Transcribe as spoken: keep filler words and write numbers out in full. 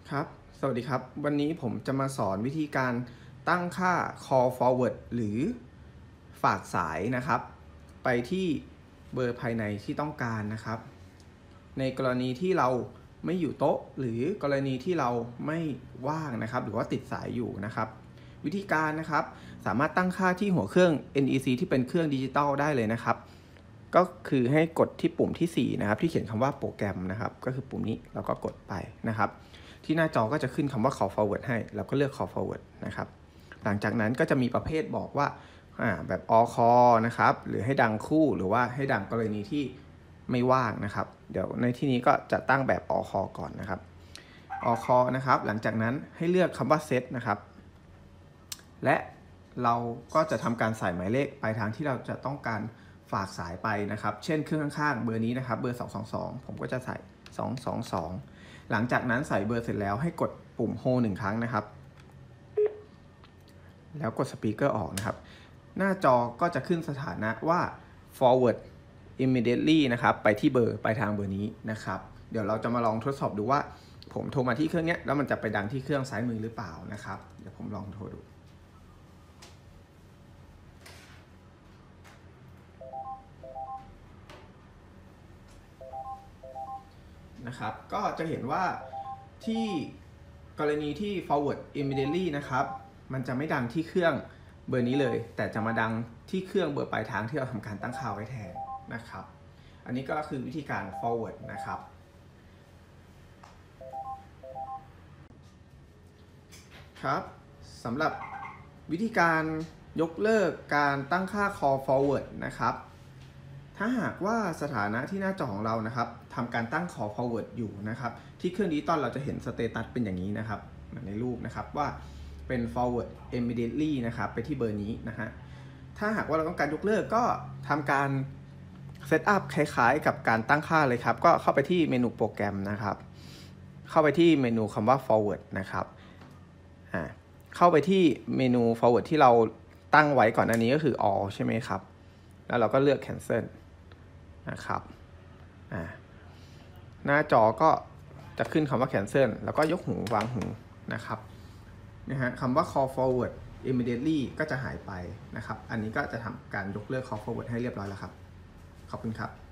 ครับสวัสดีครับวันนี้ผมจะมาสอนวิธีการตั้งค่า call forward หรือฝากสายนะครับไปที่เบอร์ภายในที่ต้องการนะครับในกรณีที่เราไม่อยู่โต๊ะหรือกรณีที่เราไม่ว่างนะครับหรือว่าติดสายอยู่นะครับวิธีการนะครับสามารถตั้งค่าที่หัวเครื่อง เอ็น อี ซี ที่เป็นเครื่องดิจิตอลได้เลยนะครับก็คือให้กดที่ปุ่มที่สี่นะครับที่เขียนคำว่าโปรแกรมนะครับก็คือปุ่มนี้เราก็กดไปนะครับที่หน้าจอก็จะขึ้นคำว่า call forward ให้เราก็เลือก call forward นะครับหลังจากนั้นก็จะมีประเภทบอกว่าแบบ all call นะครับหรือให้ดังคู่หรือว่าให้ดังกรณีที่ไม่ว่างนะครับเดี๋ยวในที่นี้ก็จะตั้งแบบ all call ก่อนนะครับ all call นะครับหลังจากนั้นให้เลือกคำว่า set นะครับและเราก็จะทำการใส่หมายเลขปลายทางที่เราจะต้องการฝากสายไปนะครับเช่นเครื่องข้างๆเบอร์นี้นะครับเบอร์สองสองสองผมก็จะใส่สองสองสองหลังจากนั้นใส่เบอร์เสร็จแล้วให้กดปุ่ม hold หนึ่งครั้งนะครับแล้วกดสปีกเกอร์ออกนะครับหน้าจอก็จะขึ้นสถานะว่า forward immediately นะครับไปที่เบอร์ปลายทางเบอร์นี้นะครับเดี๋ยวเราจะมาลองทดสอบดูว่าผมโทรมาที่เครื่องนี้แล้วมันจะไปดังที่เครื่องซ้ายมือหรือเปล่านะครับเดี๋ยวผมลองโทรดูนะครับก็จะเห็นว่าที่กรณีที่ forward immediately นะครับมันจะไม่ดังที่เครื่องเบอร์นี้เลยแต่จะมาดังที่เครื่องเบอร์ปลายทางที่เราทำการตั้งค่าไว้แทนนะครับอันนี้ก็คือวิธีการ forward นะครับครับสำหรับวิธีการยกเลิกการตั้งค่า call forward นะครับถ้าหากว่าสถานะที่หน้าจอของเรานะครับทำการตั้ง call forward อยู่นะครับที่เครื่องดิจิตอลเราจะเห็นสเตตัสเป็นอย่างนี้นะครับเหมือนในรูปนะครับว่าเป็น forward immediately นะครับไปที่เบอร์นี้นะฮะถ้าหากว่าเราต้องการยกเลิกก็ทำการเซตอัพคล้ายๆกับการตั้งค่าเลยครับก็เข้าไปที่เมนูโปรแกรมนะครับเข้าไปที่เมนูคำว่า forward นะครับเข้าไปที่เมนู forward ที่เราตั้งไว้ก่อนหน้านี้ก็คือ all ใช่ไหมครับแล้วเราก็เลือก cancel นะครับหน้าจอก็จะขึ้นคำว่า cancel แล้วก็ยกหูวางหูนะครับนะฮะคำว่า call forward immediately ก็จะหายไปนะครับอันนี้ก็จะทำการยกเลิก call forward ให้เรียบร้อยแล้วครับขอบคุณครับ